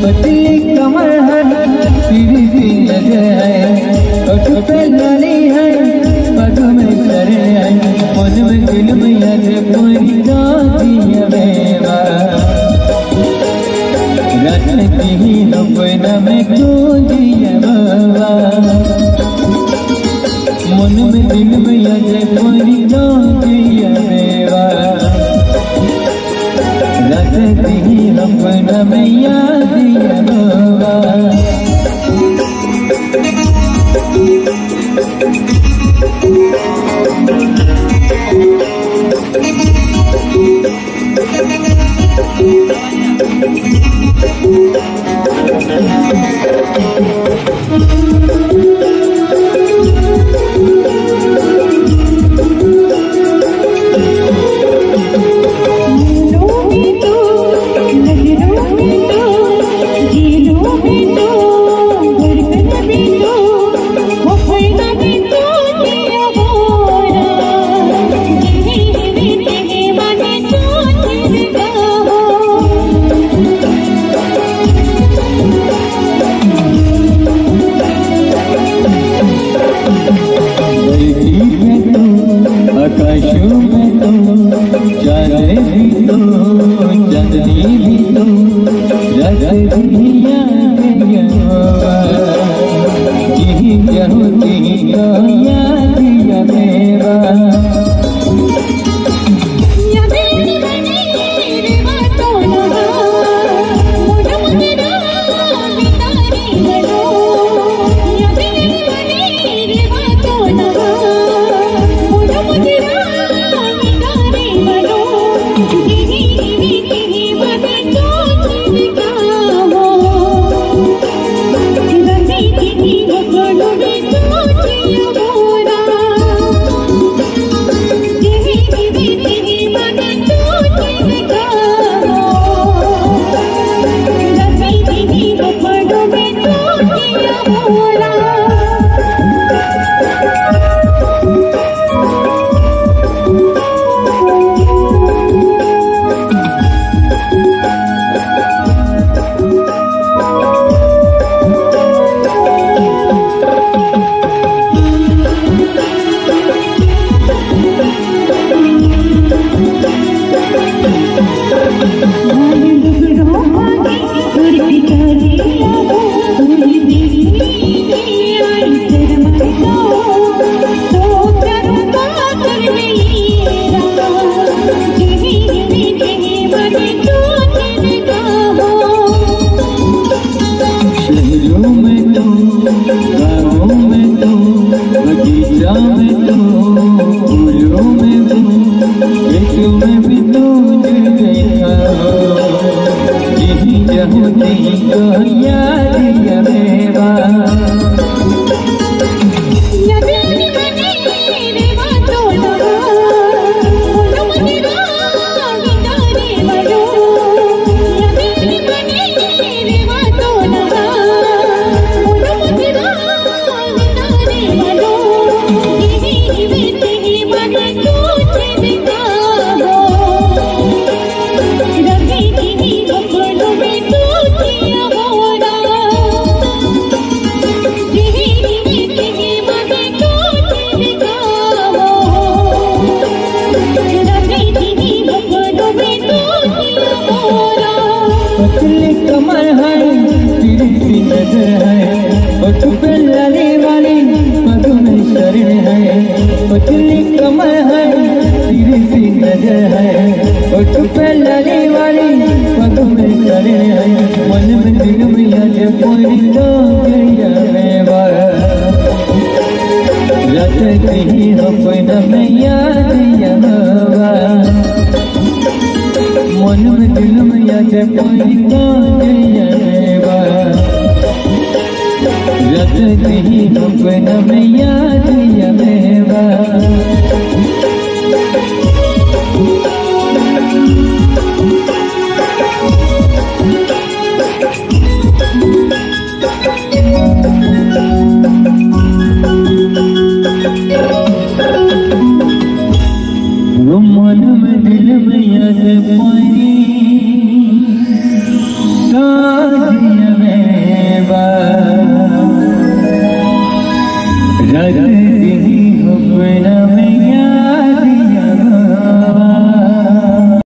पतली कमर है तेरी सी नजर है होठ पे लाली है पग में सर है मन में दिल में याद कोई जाती है बेवा रात की ही सपना में खोजी है बाबा मन में दिल में याद कोई जाती है बेवा रात की ही सपना में याद है बाबा आकाशों में तो चांद भी तो चांदनी भी तो रात भी याद यही होती याद या मेरा पतली कमर है तेरी सी नजर है होठ पे लाली वाली पग में शरण है पतली कमर है तेरी सी नजर है होठ पे लाली वाली पग में शरण है मन में दिल में याद कोई मेवा रात की सपना में याद यवा मन में दिल में याद कोई मेवा रात की सपना में याद यवा मन में दिल में याद पाई जग